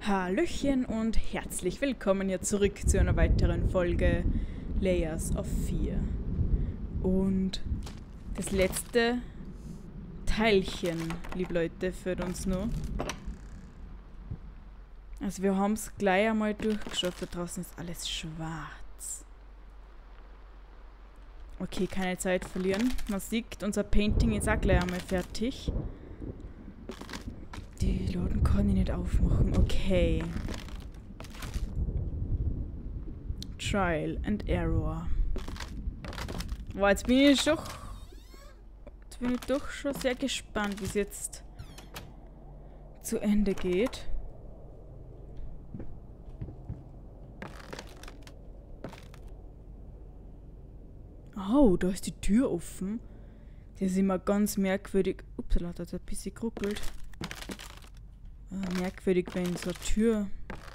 Hallöchen und herzlich willkommen hier zurück zu einer weiteren Folge Layers of Fear. Und das letzte Teilchen, liebe Leute, führt uns nur. Also wir haben es gleich einmal durchgeschaut, da draußen ist alles schwarz. Okay, keine Zeit verlieren. Man sieht, unser Painting ist auch gleich einmal fertig. Die Laden kann ich nicht aufmachen. Okay. Trial and Error. Wow, jetzt bin ich doch schon sehr gespannt, wie es jetzt zu Ende geht. Oh, da ist die Tür offen. Das ist immer ganz merkwürdig. Upsala, da hat ein bisschen geruckelt. Merkwürdig, wenn so eine Tür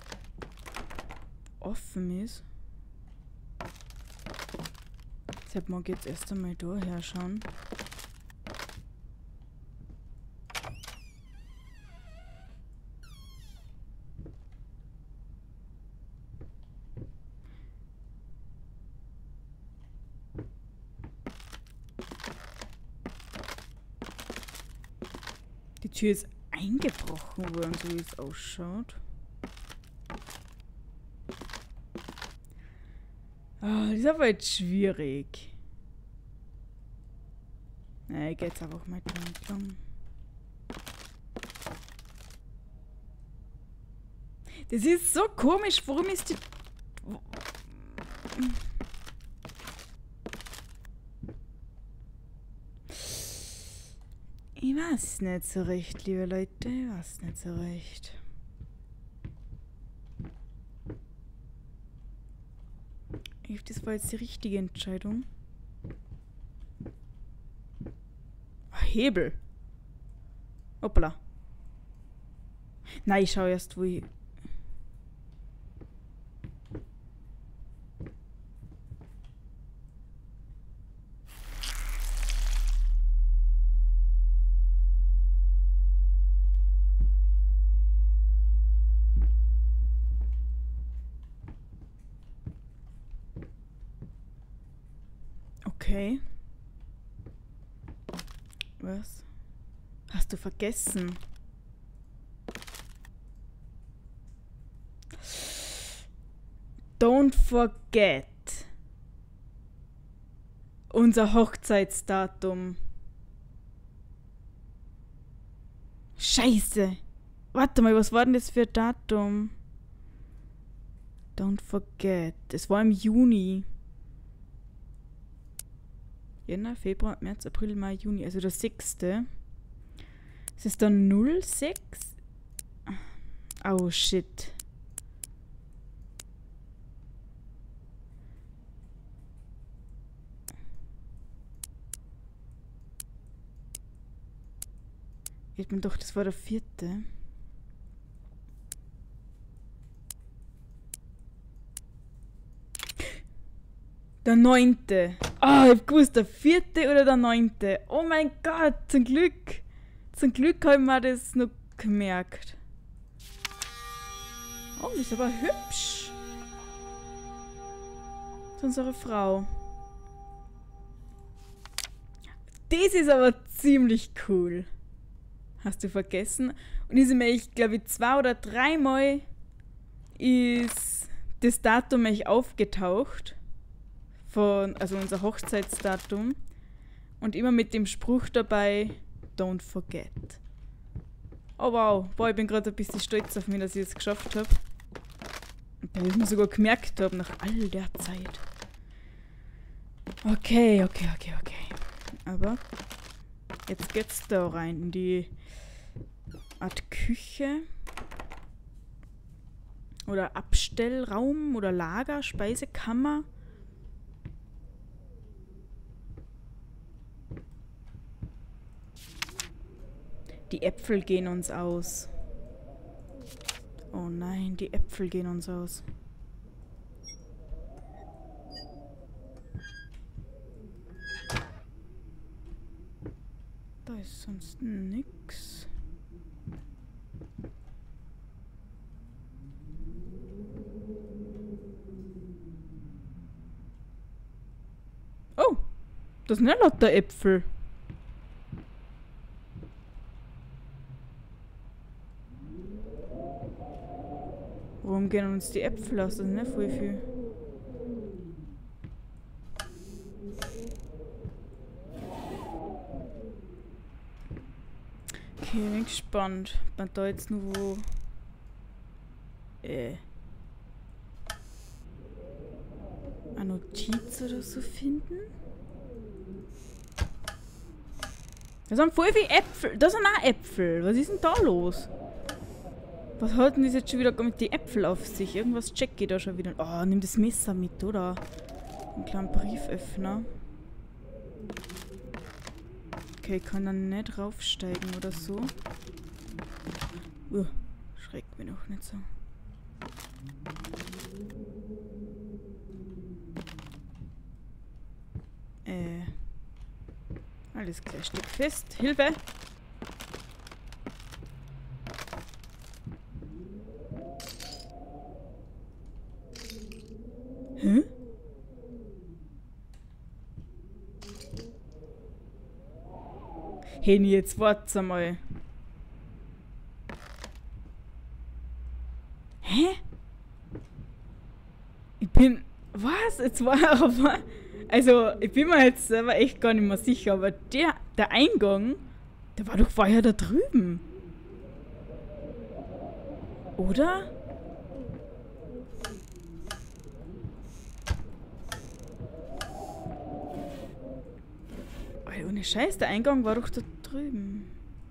offen ist. Deshalb mag ich jetzt erst einmal da her schauen. Die Tür ist eingebrochen worden, so wie es ausschaut. Ah, das ist aber jetzt schwierig. Na, ich geh jetzt einfach mal da entlang. Das ist so komisch, warum ist die... Ich weiß nicht so recht, liebe Leute. Ich weiß nicht so recht. Ich hoffe, das war jetzt die richtige Entscheidung. Hebel. Hoppla. Nein, ich schau erst, wo ich... Okay. Was? Hast du vergessen? Don't forget. Unser Hochzeitsdatum. Scheiße. Warte mal, was war denn das für ein Datum? Don't forget. Es war im Juni. Jänner, Februar, März, April, Mai, Juni. Also der 6. Es ist dann 06. Oh shit. Ich bin doch, das war der 4. Der 9. Ah, ich hab gewusst, der 4. oder der 9. Oh mein Gott, zum Glück. Zum Glück habe ich mir das noch gemerkt. Oh, die ist aber hübsch. Das ist unsere Frau. Das ist aber ziemlich cool. Hast du vergessen? Und ist mir, ich glaube, 2 oder 3 Mal ist das Datum echt aufgetaucht. Also unser Hochzeitsdatum. Und immer mit dem Spruch dabei, don't forget. Oh wow, boah, ich bin gerade ein bisschen stolz auf mich, dass ich es geschafft habe. Und dass ich mir sogar gemerkt habe, nach all der Zeit. Okay. Aber jetzt geht's da rein, in die Art Küche. Oder Abstellraum oder Lager, Speisekammer. Die Äpfel gehen uns aus. Oh nein, die Äpfel gehen uns aus. Da ist sonst nix. Das sind ja lauter Äpfel. Warum gehen uns die Äpfel aus? Das ist nicht voll viel. Okay, bin gespannt. Wenn da jetzt nur wo. Eine Notiz oder so finden? Da sind voll viele Äpfel. Da sind auch Äpfel. Was ist denn da los? Was hat denn das jetzt schon wieder mit den Äpfeln auf sich? Irgendwas check ich da schon wieder. Oh, nimm das Messer mit, oder? Einen kleinen Brieföffner. Okay, ich kann dann nicht raufsteigen oder so. Schreckt mich noch nicht so. Alles klar, steht fest. Hilfe! Hä? Hey, jetzt wart's einmal. Hä? Ich bin... Was? Jetzt war aber... Also, ich bin mir jetzt selber echt gar nicht mehr sicher, aber der Eingang, der war doch vorher da drüben. Oder? Ey, ohne Scheiß, der Eingang war doch da drüben.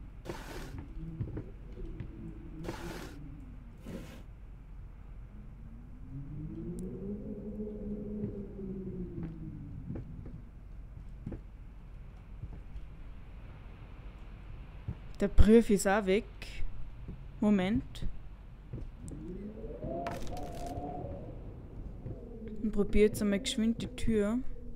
Der Brief ist auch weg. Moment. Ich probiere jetzt einmal geschwind die Tür.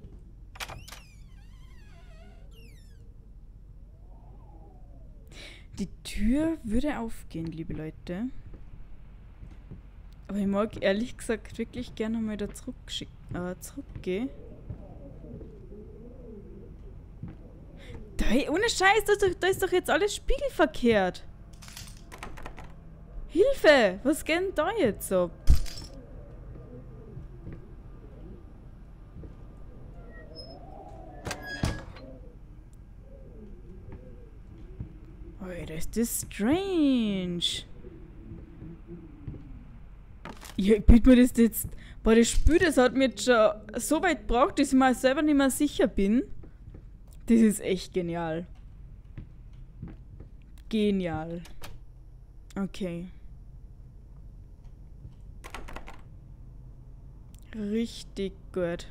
Die Tür würde aufgehen, liebe Leute. Aber ich mag ehrlich gesagt wirklich gerne mal da zurückgehen. Ohne Scheiß, da ist doch jetzt alles spiegelverkehrt. Hilfe! Was geht denn da jetzt ab? Alter, ist das strange. Ja, ich bitte mir das jetzt... Boah, das Spiel, das hat mir jetzt schon so weit gebraucht, dass ich mir selber nicht mehr sicher bin. Das ist echt genial. Genial. Okay. Richtig gut.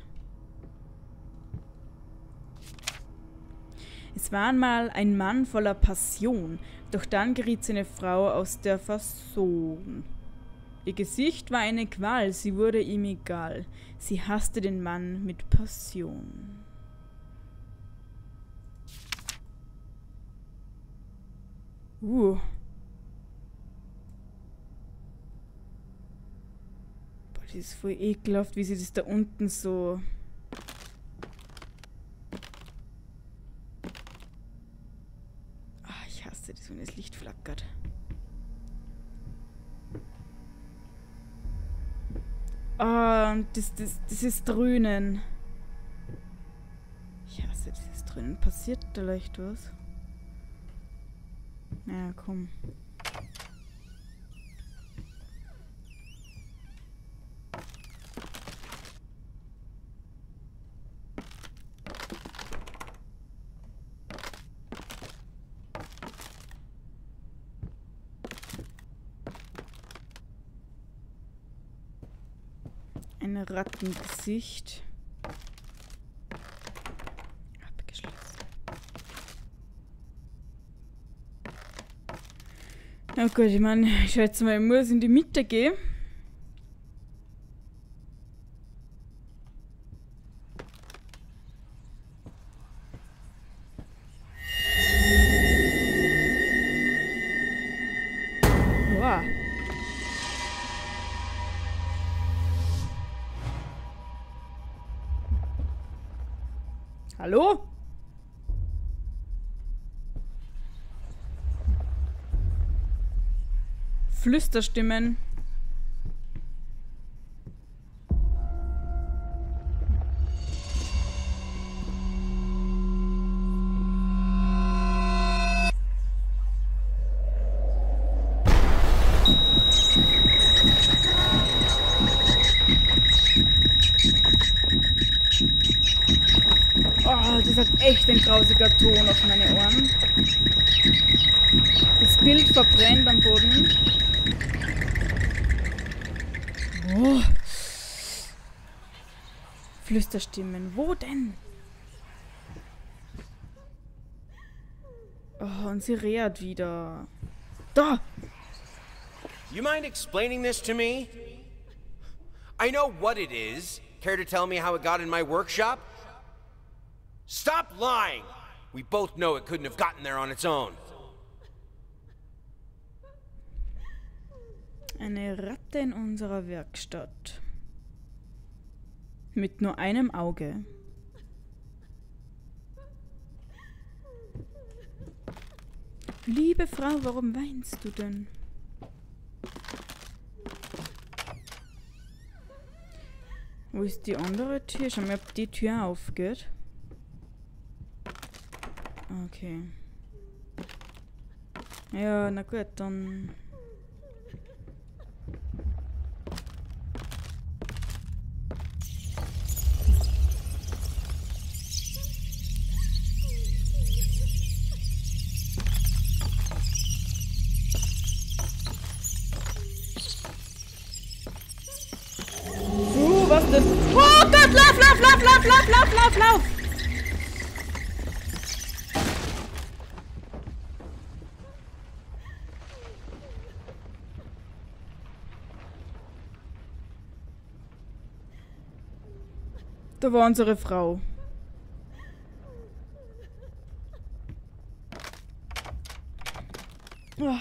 Es war einmal ein Mann voller Passion, doch dann geriet seine Frau aus der Fasson. Ihr Gesicht war eine Qual, sie wurde ihm egal. Sie hasste den Mann mit Passion. Boah, das ist voll ekelhaft, wie sie das da unten so... Ich hasse das, wenn das Licht flackert. Und das ist Dröhnen. Ich hasse dieses Dröhnen. Passiert da leicht was? Ja, komm. Ein Rattengesicht. Abgeschlossen. Oh Gott, ich meine, ich schätze mal, ich muss in die Mitte gehen. Wow. Hallo? Flüsterstimmen. Oh, das hat echt ein grausiger Ton auf meine Ohren. Das Bild verbrennt am Boden. Oh. Flüsterstimmen. Wo denn? Oh, und sie redet wieder. Da! You mind explaining this to me? I know what it is. Care to tell me how it got in my workshop? Stop lying! We both know it couldn't have gotten there on its own. Eine Ratte in unserer Werkstatt. Mit nur einem Auge. Liebe Frau, warum weinst du denn? Wo ist die andere Tür? Schau mal, ob die Tür aufgeht. Okay. Ja, na gut, dann... Was denn? Oh Gott, lauf! Da war unsere Frau. Oh.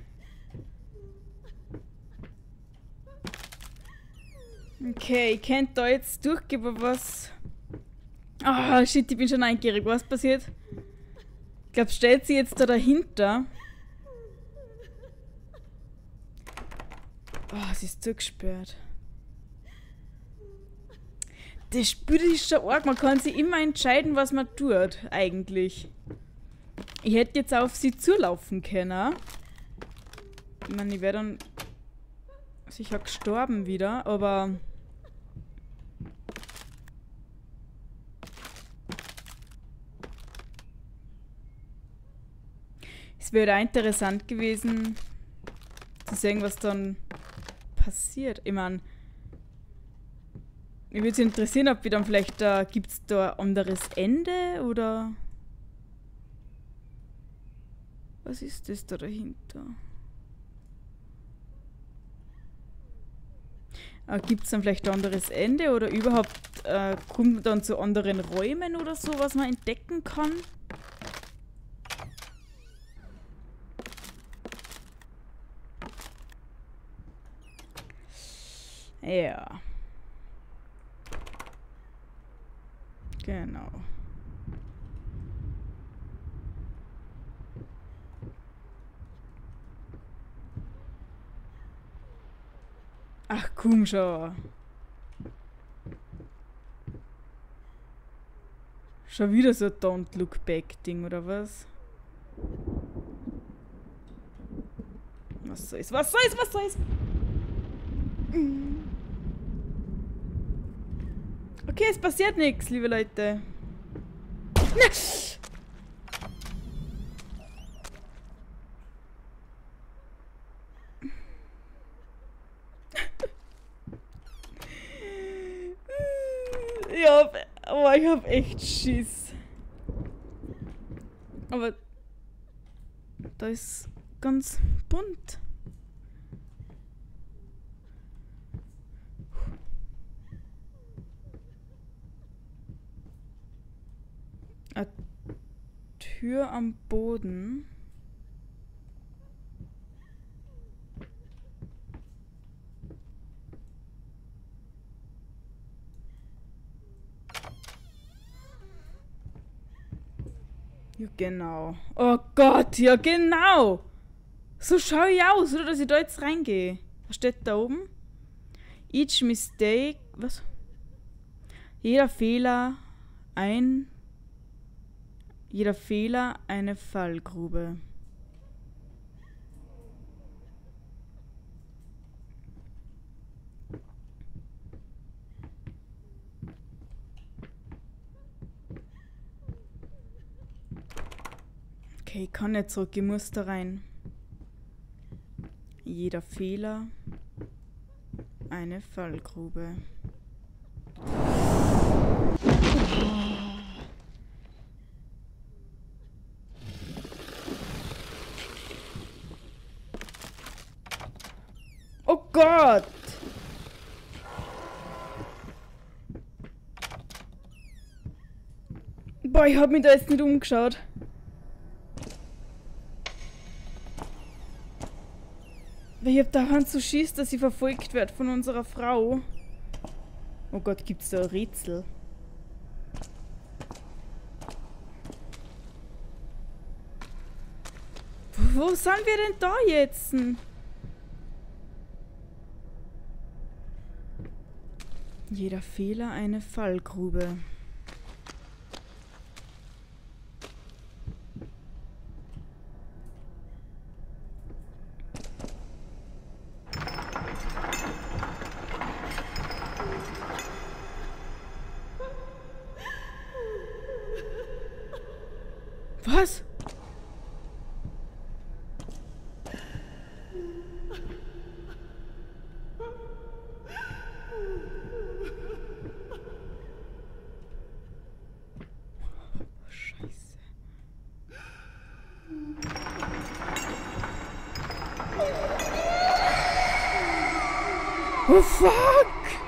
Okay, ich könnte da jetzt durchgehen, aber was... Ah, shit, ich bin schon neugierig. Was passiert? Ich glaube, stellt sie jetzt da dahinter. Oh, sie ist zugesperrt. Das Spiel ist schon arg. Man kann sich immer entscheiden, was man tut, eigentlich. Ich hätte jetzt auf sie zulaufen können. Ich meine, ich wäre dann sicher gestorben wieder, aber... Es wäre auch interessant gewesen, zu sehen, was dann passiert. Ich meine, mich würde es interessieren, ob wir dann vielleicht, gibt es da ein anderes Ende oder... Was ist das da dahinter? Gibt es dann vielleicht ein anderes Ende oder überhaupt kommt man dann zu anderen Räumen oder so, was man entdecken kann? Ja. Genau. Ach komm schon. Schon wieder so ein Don't Look Back Ding, oder was? Was soll's? Was soll's? Was soll's? Okay, es passiert nichts, liebe Leute. Ja, aber ich hab echt Schiss. Aber da ist ganz bunt. Eine Tür am Boden. Ja, genau. Oh Gott, ja, genau. So schaue ich aus, oder? Dass ich da jetzt reingehe. Was steht da oben? Each mistake. Was? Jeder Fehler eine Fallgrube. Okay, ich kann nicht zurück, ich muss da rein. Jeder Fehler eine Fallgrube. Oh Gott! Boah, ich hab mich da jetzt nicht umgeschaut. Weil ich hab daran so Schiss, dass ich verfolgt werde von unserer Frau. Oh Gott, gibt's da ein Rätsel? Wo sind wir denn da jetzt? Jeder Fehler eine Fallgrube. Was? Scheiße. Oh fuck!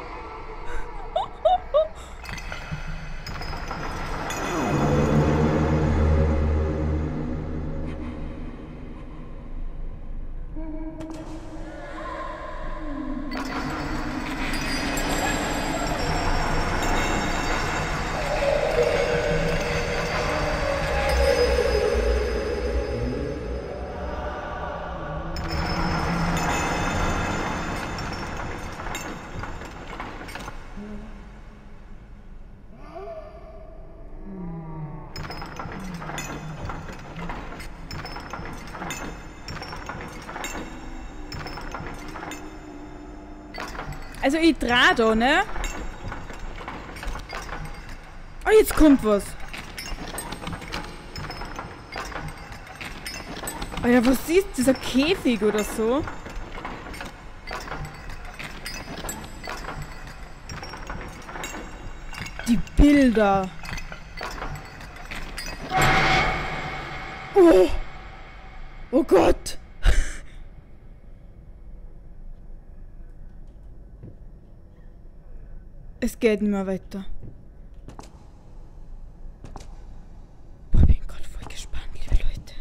Also ich dreh da, ne? Oh, jetzt kommt was. Oh ja, was ist dieser Käfig oder so? Die Bilder. Oh. Oh Gott. Es geht nicht mehr weiter. Boah, ich bin gerade voll gespannt, liebe Leute.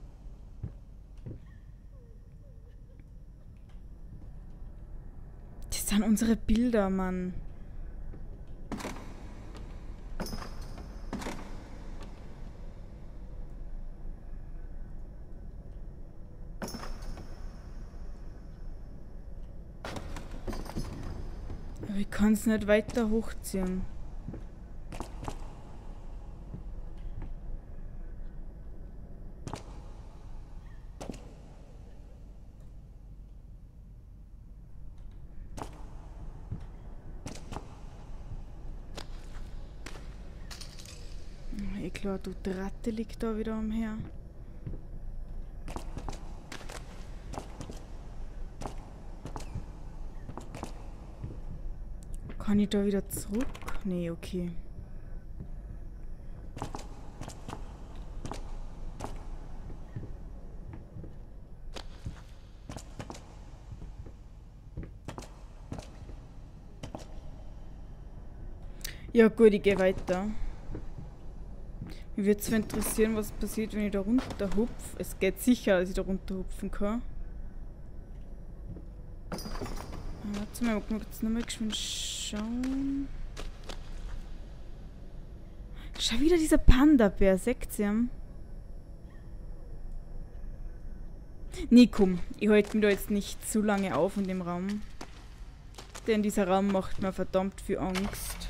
Das sind unsere Bilder, Mann. Aber ich kann es nicht weiter hochziehen. Eh klar, du Ratte liegt da wieder umher. Kann ich da wieder zurück? Nee, okay. Ja gut, ich gehe weiter. Mich würde es interessieren, was passiert, wenn ich da runter hupf. Es geht sicher, dass ich da runter hupfen kann. Warte mal, ich muss jetzt nochmal geschwind schauen. Schau wieder dieser Panda-Bär, seht ihr? Nee, komm, ich halte mich da jetzt nicht zu lange auf in dem Raum. Denn dieser Raum macht mir verdammt viel Angst.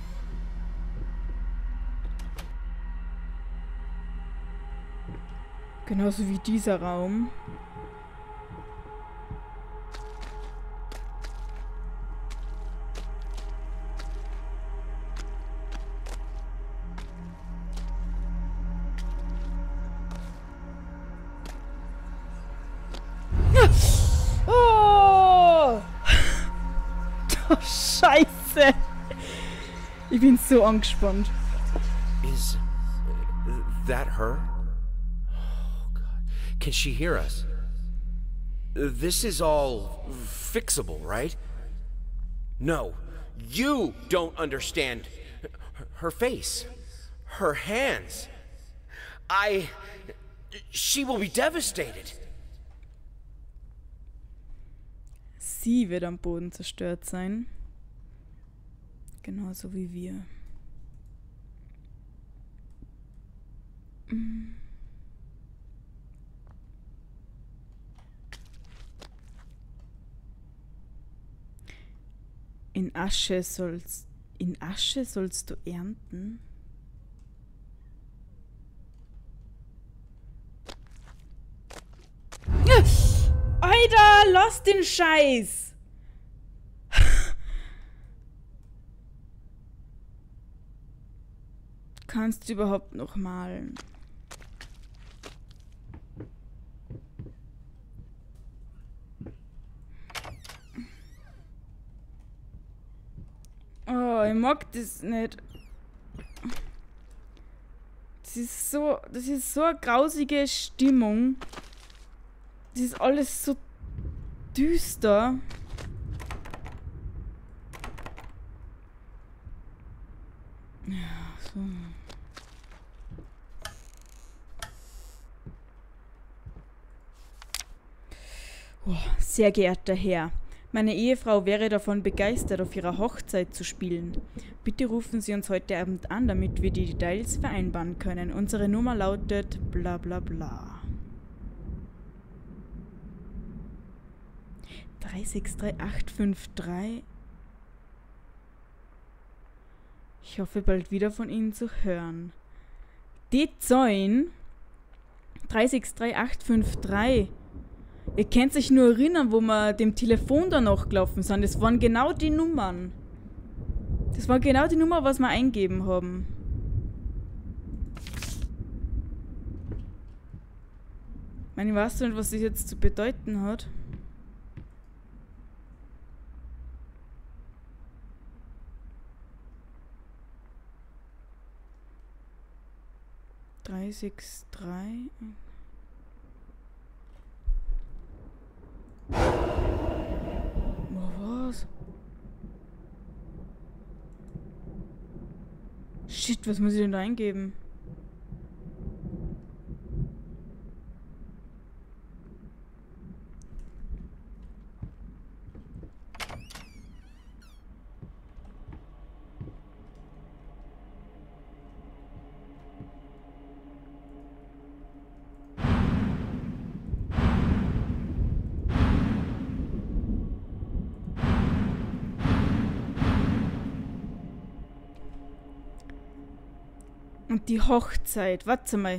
Genauso wie dieser Raum. Oh! Oh, Scheiße! Ich bin so angespannt. Is that her? Oh, God. Can she hear us? This is all fixable, right? No, you don't understand her face, her hands. She will be devastated. Sie wird am Boden zerstört sein. Genauso wie wir. In Asche sollst du ernten? Alter, lass den Scheiß! Kannst du überhaupt noch malen? Oh, ich mag das nicht. Das ist so eine grausige Stimmung. Das ist alles so düster. Ja, so. Oh, sehr geehrter Herr, meine Ehefrau wäre davon begeistert, auf ihrer Hochzeit zu spielen. Bitte rufen Sie uns heute Abend an, damit wir die Details vereinbaren können. Unsere Nummer lautet bla bla bla. 363853. Ich hoffe bald wieder von Ihnen zu hören. Die Zahlen 363853. Ihr könnt sich nur erinnern, wo wir dem Telefon danach gelaufen sind. Das waren genau die Nummern. Das war genau die Nummer, was wir eingeben haben. Ich meine, ich weiß nicht, was das jetzt zu bedeuten hat. Drei, sechs, drei. Was? Shit, was muss ich denn da eingeben? Und die Hochzeit, warte mal.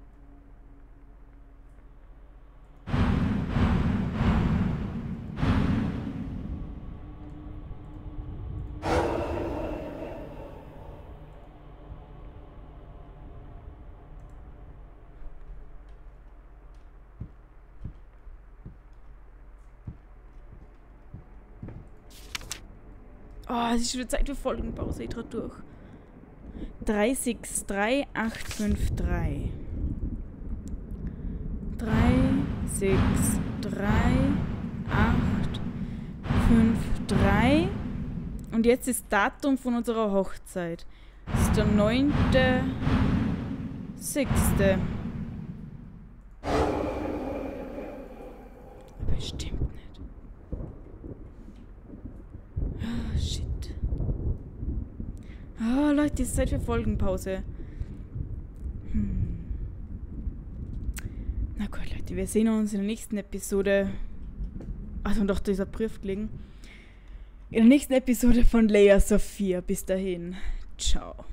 Oh, es ist schon wieder Zeit für Folgenpause, ich trau durch. 363853. 363853. Und jetzt ist das Datum von unserer Hochzeit. Das ist der 9.6. Bestimmt nicht. Ah, shit. Ah, Leute, es ist Zeit für Folgenpause. Na gut, Leute, wir sehen uns in der nächsten Episode. Also doch, da ist ein Brief gelegen. In der nächsten Episode von Layers of Fear. Bis dahin. Ciao.